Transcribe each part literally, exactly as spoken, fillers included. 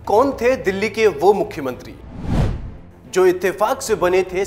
कौन थे दिल्ली के वो मुख्यमंत्री जो इत्तेफाक से बने थे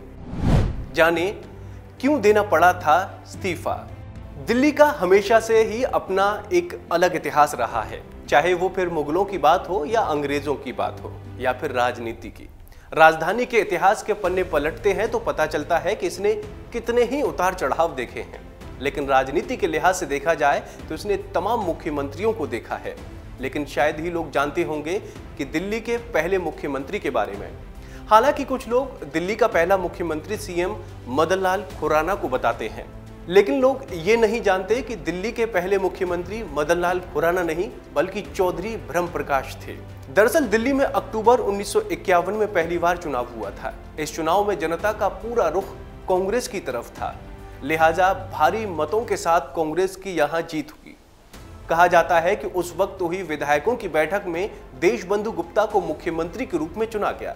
सीएम? जाने क्यों देना पड़ा था इस्तीफा। दिल्ली का हमेशा से ही अपना एक अलग इतिहास रहा है, चाहे वो फिर मुगलों की बात हो या अंग्रेजों की बात हो या फिर राजनीति की। राजधानी के इतिहास के पन्ने पलटते हैं तो पता चलता है कि इसने कितने ही उतार चढ़ाव देखे हैं, लेकिन राजनीति के लिहाज से देखा जाए तो इसने तमाम मुख्यमंत्रियों को देखा है। लेकिन शायद ही लोग जानते होंगे कि दिल्ली के पहले मुख्यमंत्री के बारे में। हालांकि कुछ लोग दिल्ली का पहला मुख्यमंत्री सीएम मदन लाल खुराना को बताते हैं, लेकिन लोग ये नहीं जानते कि दिल्ली के पहले मुख्यमंत्री मदन लाल खुराना नहीं बल्कि चौधरी ब्रह्म प्रकाश थे। दरअसल दिल्ली में अक्टूबर उन्नीस सौ इक्यावन में पहली बार चुनाव हुआ था। इस चुनाव में जनता का पूरा रुख कांग्रेस की तरफ था, लिहाजा भारी मतों के साथ कांग्रेस की यहां जीत हुई। कहा जाता है कि उस वक्त हुई विधायकों की बैठक में देशबंधु गुप्ता को मुख्यमंत्री के रूप में चुना गया।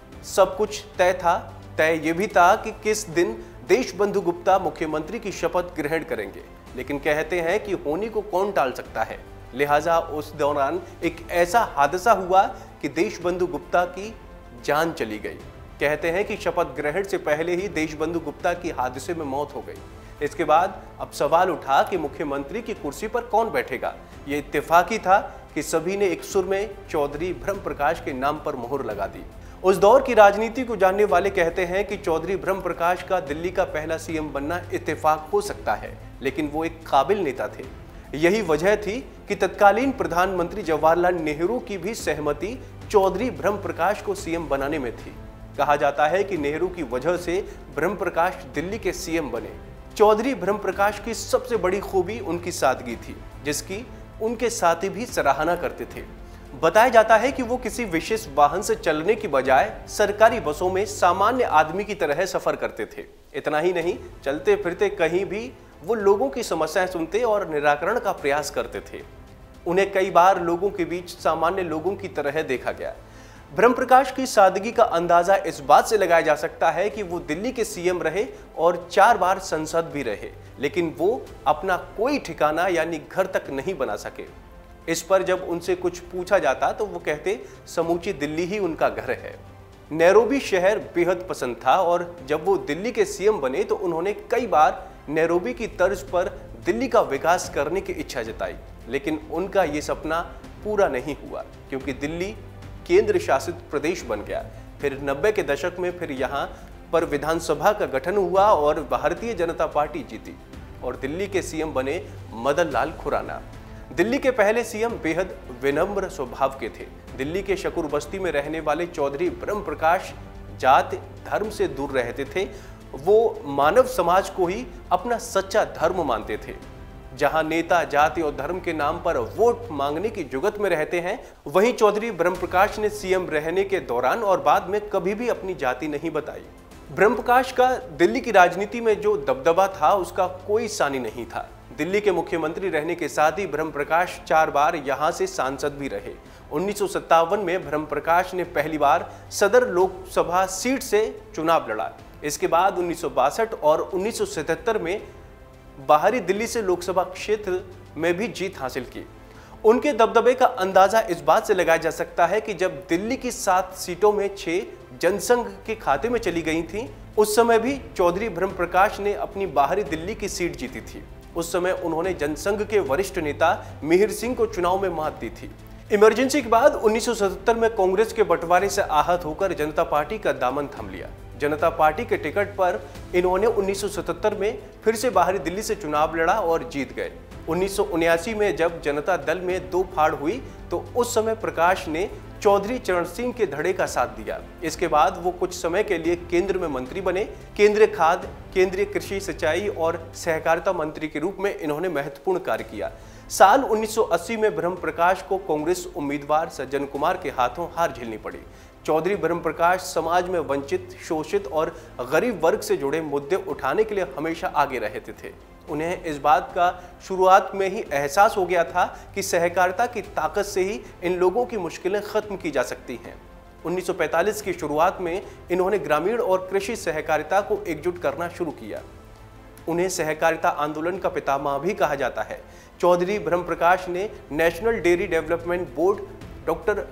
सब कुछ तय था। तय ये भी था कि किस दिन देशबंधु गुप्ता मुख्यमंत्री की शपथ ग्रहण करेंगे, लेकिन कहते हैं कि होने को कौन टाल सकता है। लिहाजा उस दौरान एक ऐसा हादसा हुआ कि देशबंधु गुप्ता की जान चली गई। कहते हैं कि शपथ ग्रहण से पहले ही देशबंधु गुप्ता की हादसे में मौत हो गई। इसके बाद अब सवाल उठा कि मुख्यमंत्री की कुर्सी पर कौन बैठेगा। ये इत्तेफाकी था कि सभी ने एक सुर में चौधरी ब्रह्म प्रकाश के नाम पर मोहर लगा दी। उस दौर की राजनीति को जानने वाले कहते हैं कि चौधरी ब्रह्म प्रकाश का दिल्ली का पहला सीएम बनना इत्तेफाक हो सकता है, लेकिन वो एक काबिल नेता थे। यही वजह थी कि तत्कालीन प्रधानमंत्री जवाहरलाल नेहरू की भी सहमति चौधरी ब्रह्म प्रकाश को सीएम बनाने में थी। कहा जाता है कि नेहरू की वजह से ब्रह्म प्रकाश दिल्ली के सीएम बने। चौधरी ब्रह्म प्रकाश की सबसे बड़ी खूबी उनकी सादगी थी, जिसकी उनके साथी भी सराहना करते थे। बताया जाता है कि वो किसी विशेष वाहन से चलने की बजाय सरकारी बसों में सामान्य आदमी की तरह सफर करते थे। इतना ही नहीं, चलते फिरते कहीं भी वो लोगों की समस्याएं सुनते और निराकरण का प्रयास करते थे। उन्हें कई बार लोगों के बीच सामान्य लोगों की तरह देखा गया। ब्रह्म प्रकाश की सादगी का अंदाजा इस बात से लगाया जा सकता है कि वो दिल्ली के सीएम रहे और चार बार संसद भी रहे, लेकिन वो अपना कोई ठिकाना यानी घर तक नहीं बना सके। इस पर जब उनसे कुछ पूछा जाता तो वो कहते समूची दिल्ली ही उनका घर है। नैरोबी शहर बेहद पसंद था और जब वो दिल्ली के सीएम बने तो उन्होंने कई बार नैरोबी की तर्ज पर दिल्ली का विकास करने की इच्छा जताई, लेकिन उनका ये सपना पूरा नहीं हुआ क्योंकि दिल्ली केंद्र शासित प्रदेश बन गया। फिर नब्बे के दशक में फिर यहाँ पर विधानसभा का गठन हुआ और भारतीय जनता पार्टी जीती और दिल्ली के सीएम बने मदन लाल खुराना। दिल्ली के पहले सीएम बेहद विनम्र स्वभाव के थे। दिल्ली के शकूर बस्ती में रहने वाले चौधरी ब्रह्म प्रकाश जात धर्म से दूर रहते थे। वो मानव समाज को ही अपना सच्चा धर्म मानते थे। जहां नेता जाति और धर्म के नाम पर वोट मांगने की जुगत में रहते हैं, वहीं चौधरी ब्रह्म प्रकाश ने सीएम रहने के दौरान और बाद में कभी भी अपनी जाति नहीं बताई। ब्रह्म प्रकाश का दिल्ली की राजनीति में जो दबदबा था उसका कोई सानी नहीं था। दिल्ली के मुख्यमंत्री रहने के साथ ही ब्रह्म प्रकाश चार बार यहां से सांसद भी रहे। उन्नीस सौ सत्तावन में ब्रह्म प्रकाश ने पहली बार सदर लोकसभा सीट से चुनाव लड़ा। इसके बाद उन्नीस सौ बासठ और उन्नीस सौ सतहत्तर में बाहरी दिल्ली से लोकसभा क्षेत्र में भी जीत हासिल की। उनके दबदबे का अंदाजा इस बात से लगाया जा सकता है कि जब दिल्ली की सात सीटों में छह जनसंघ के खाते में चली गई थी, उस समय भी चौधरी ब्रह्म प्रकाश ने अपनी बाहरी दिल्ली की सीट जीती थी। उस समय उन्होंने जनसंघ के वरिष्ठ नेता मिहिर सिंह को चुनाव में मात दी थी। इमरजेंसी के बाद उन्नीस सौ सतहत्तर में कांग्रेस के बंटवारे से आहत होकर जनता पार्टी का दामन थाम लिया। जनता पार्टी के टिकट पर इन्होंने उन्नीस सौ सतहत्तर में फिर से बाहरी दिल्ली से चुनाव लड़ा और जीत गए। उन्नीस सौ उन्यासी में जब जनता दल में दो फाड़ हुई तो उस समय प्रकाश ने चौधरी चरण सिंह के धड़े का साथ दिया। इसके बाद वो कुछ समय के लिए केंद्र में मंत्री बने। केंद्रीय खाद्य, केंद्रीय कृषि, सिंचाई और सहकारिता मंत्री के रूप में इन्होंने महत्वपूर्ण कार्य किया। साल उन्नीस सौ अस्सी में ब्रह्म प्रकाश को कांग्रेस उम्मीदवार सज्जन कुमार के हाथों हार झेलनी पड़ी। चौधरी ब्रह्म प्रकाश समाज में वंचित, शोषित और गरीब वर्ग से जुड़े मुद्दे उठाने के लिए हमेशा आगे रहते थे। उन्हें इस बात का शुरुआत में ही एहसास हो गया था कि सहकारिता की ताकत से ही इन लोगों की मुश्किलें खत्म की जा सकती हैं। उन्नीस सौ पैंतालीस की शुरुआत में इन्होंने ग्रामीण और कृषि सहकारिता को एकजुट करना शुरू किया। उन्हें सहकारिता आंदोलन का पितामह भी कहा जाता है। चौधरी ब्रह्म प्रकाश ने National Dairy Development Board, doctor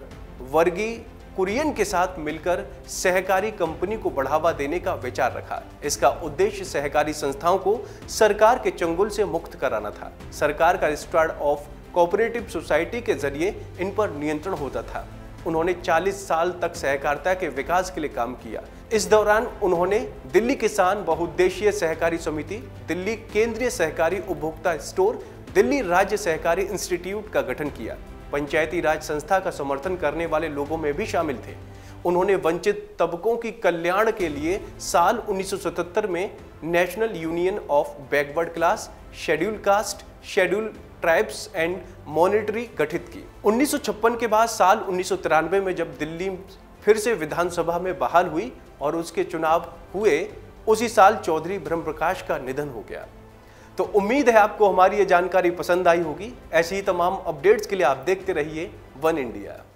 Verghese Kurien के साथ मिलकर सहकारी कंपनी को बढ़ावा देने का विचार रखा। इसका उद्देश्य सहकारी संस्थाओं को सरकार के चंगुल से मुक्त कराना था। सरकार का रजिस्ट्रार ऑफ कोऑपरेटिव सोसाइटी के जरिए इन पर नियंत्रण होता था। उन्होंने चालीस साल तक सहकारिता के विकास के लिए काम किया। इस दौरान उन्होंने दिल्ली किसान बहुउद्देशीय सहकारी समिति, दिल्ली केंद्रीय सहकारी उपभोक्ता स्टोर, दिल्ली राज्य सहकारी इंस्टीट्यूट का गठन किया। पंचायती राज संस्था का समर्थन करने वाले लोगों में भी शामिल थे। उन्होंने वंचित तबकों की कल्याण के लिए साल उन्नीस सौ सतहत्तर में National Union of Backward Class, Schedule Caste, Schedule Tribes and मॉनिटरी गठित की। उन्नीस सौ छप्पन के बाद साल उन्नीस सौ तिरानवे में जब दिल्ली फिर से विधानसभा में बहाल हुई और उसके चुनाव हुए, उसी साल चौधरी ब्रह्मप्रकाश का निधन हो गया। तो उम्मीद है आपको हमारी ये जानकारी पसंद आई होगी। ऐसी ही तमाम अपडेट्स के लिए आप देखते रहिए वन इंडिया।